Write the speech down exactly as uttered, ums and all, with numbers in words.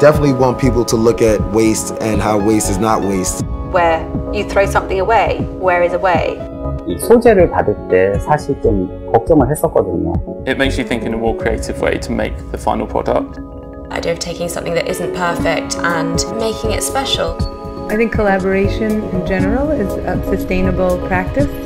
definitely want people to look at waste and how waste is not waste. Where you throw something away, where is away? 이 소재를 받을 때 사실 좀 걱정을 했었거든요. It makes you think in a more creative way to make the final product. The idea of taking something that isn't perfect and making it special. I think collaboration in general is a sustainable practice.